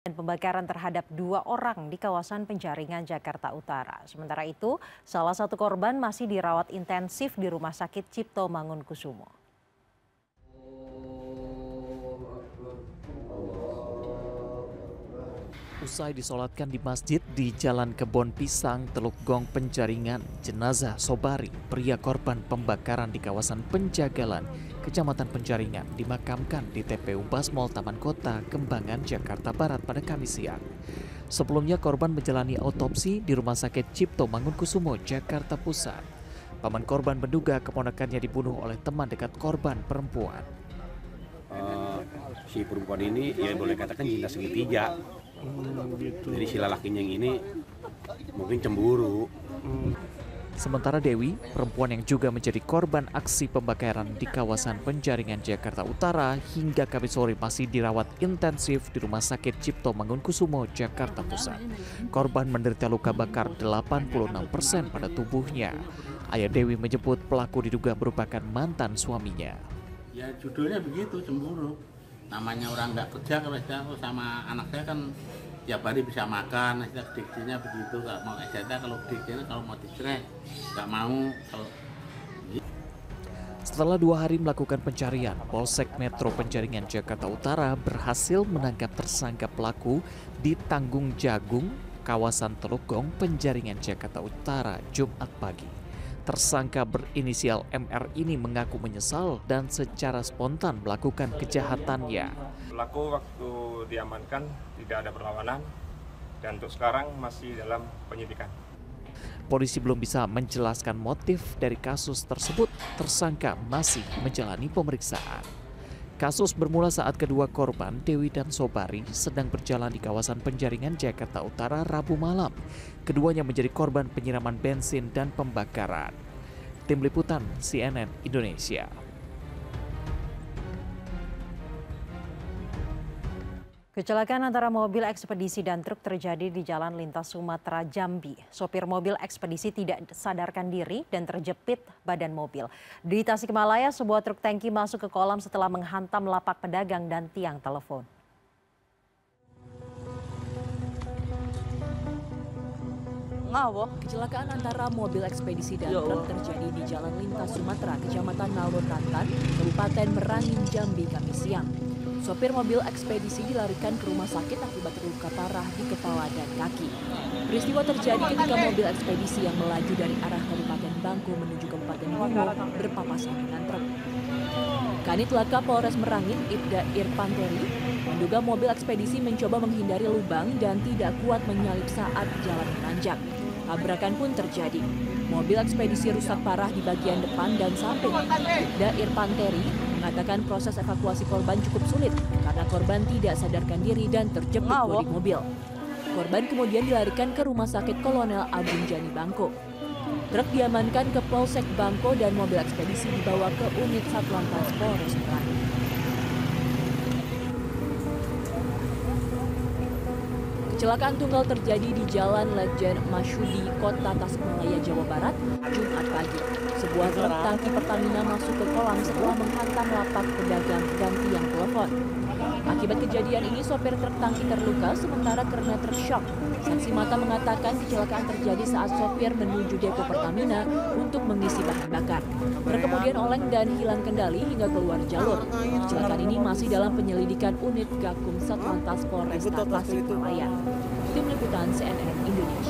Dan pembakaran terhadap 2 orang di kawasan Penjaringan, Jakarta Utara. Sementara itu, salah satu korban masih dirawat intensif di Rumah Sakit Cipto Mangunkusumo. Usai disolatkan di masjid di Jalan Kebon Pisang, Teluk Gong, Penjaringan, jenazah Sobari, pria korban pembakaran di kawasan Penjagalan, Kecamatan Penjaringan, dimakamkan di TPU Basmol Taman Kota, Kembangan, Jakarta Barat pada Kamis siang. Sebelumnya korban menjalani autopsi di Rumah Sakit Cipto Mangunkusumo, Jakarta Pusat. Paman korban menduga keponakannya dibunuh oleh teman dekat korban perempuan. Si perempuan ini ya boleh katakan cinta segitiga. Jadi si lelakinya yang ini mungkin cemburu. Sementara Dewi, perempuan yang juga menjadi korban aksi pembakaran di kawasan Penjaringan, Jakarta Utara, hingga Kamis sore masih dirawat intensif di Rumah Sakit Cipto Mangunkusumo, Jakarta Pusat. Korban menderita luka bakar 86% pada tubuhnya. Ayah Dewi menyebut pelaku diduga merupakan mantan suaminya. Ya judulnya begitu, cemburu. Namanya orang nggak kerja, kalau saya sama anak saya kan tiap hari bisa makan, diksinya begitu, nggak mau saya kalau diksinya kalau mau dicerai nggak mau. Setelah 2 hari melakukan pencarian, Polsek Metro Penjaringan, Jakarta Utara berhasil menangkap tersangka pelaku di Tanggung Jagung, kawasan Teluk Gong, Penjaringan, Jakarta Utara, Jumat pagi. Tersangka berinisial MR ini mengaku menyesal dan secara spontan melakukan kejahatannya. Pelaku waktu diamankan tidak ada perlawanan dan untuk sekarang masih dalam penyidikan. Polisi belum bisa menjelaskan motif dari kasus tersebut. Tersangka masih menjalani pemeriksaan. Kasus bermula saat kedua korban, Dewi dan Sobari, sedang berjalan di kawasan Penjaringan, Jakarta Utara, Rabu malam. Keduanya menjadi korban penyiraman bensin dan pembakaran. Tim Liputan CNN Indonesia. Kecelakaan antara mobil ekspedisi dan truk terjadi di Jalan Lintas Sumatera, Jambi. Sopir mobil ekspedisi tidak sadarkan diri dan terjepit badan mobil. Di Tasikmalaya, sebuah truk tangki masuk ke kolam setelah menghantam lapak pedagang dan tiang telepon. Kecelakaan antara mobil ekspedisi dan truk terjadi di Jalan Lintas Sumatera, Kecamatan Nalurtantan, Kabupaten Merangin, Jambi, Kamis siang. Sopir mobil ekspedisi dilarikan ke rumah sakit akibat terluka parah di kepala dan kaki. Peristiwa terjadi ketika mobil ekspedisi yang melaju dari arah Kabupaten Bangko menuju Kabupaten Bungo berpapasan dengan truk. Kanit Laka Polres Merangin, Ibda Irpanteri, menduga mobil ekspedisi mencoba menghindari lubang dan tidak kuat menyalip saat jalan menanjak. Tabrakan pun terjadi. Mobil ekspedisi rusak parah di bagian depan dan samping. Ibda Irpanteri mengatakan proses evakuasi korban cukup sulit karena korban tidak sadarkan diri dan terjepit bodi mobil. Korban kemudian dilarikan ke Rumah Sakit Kolonel Agung Jani Bangko. Truk diamankan ke Polsek Bangko dan mobil ekspedisi dibawa ke unit Satlantas Polres Merangin. Kecelakaan tunggal terjadi di Jalan Lejen Masyudi, Kota Tasikmalaya, Jawa Barat, Jumat pagi. Sebuah truk tangki Pertamina masuk ke kolam setelah menghantam lapak pedagang dan tiang telepon. Akibat kejadian ini, sopir truk tangki terluka sementara karena truk shock. Saksi mata mengatakan kecelakaan terjadi saat sopir menuju depo Pertamina untuk mengisi bahan bakar. Truk kemudian oleng dan hilang kendali hingga keluar jalur. Kecelakaan ini masih dalam penyelidikan unit Gakum Satlantas Polresta Tasikmalaya. Tim Liputan CNN Indonesia.